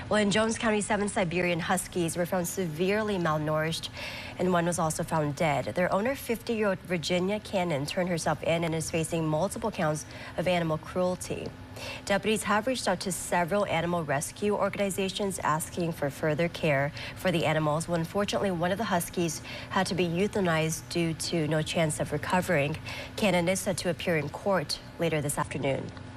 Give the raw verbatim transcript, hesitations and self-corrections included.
Well, in Jones County, seven Siberian huskies were found severely malnourished, and one was also found dead. Their owner, fifty-year-old Virginia Cannon, turned herself in and is facing multiple counts of animal cruelty. Deputies have reached out to several animal rescue organizations asking for further care for the animals. Well, unfortunately, one of the huskies had to be euthanized due to no chance of recovering. Cannon is set to appear in court later this afternoon.